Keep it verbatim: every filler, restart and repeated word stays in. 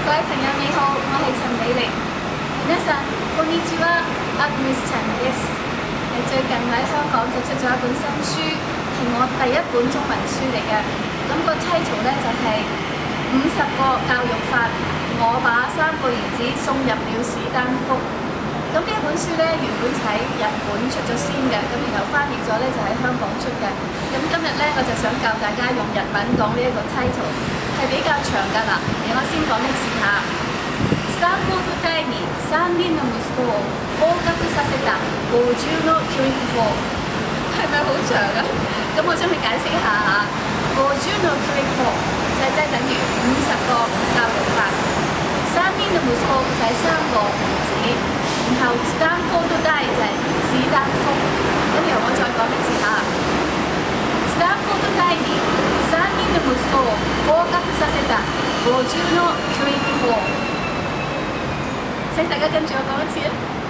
各位朋友你好，我係陳美玲。皆さんこんにちは、アグネス陳です。誒最近喺香港就出咗一本新書，係我第一本中文書嚟嘅。咁、那個 title 咧就係、是《五十個教育法》，我把三個兒子送入了史丹福。咁呢一本書咧原本喺日本出咗先嘅，咁然後翻譯咗咧就喺香港出嘅。咁今日咧我就想教大家用日文講呢一個 title。係比較長㗎啦，我先講一次下。スタンフォード大にさんにんの息子を合格させた五重の教育法，係咪好長啊？咁我將佢解釋下嚇。五重の教育法就係即係等於五十個教育法。三人の息子就係三個兒子，然後スタンフォード大就係史丹福。咁然後我再講一次下。スタンフォード大にさんにんの息子を合格させた五重の教育法，請大家跟住我講一次啊！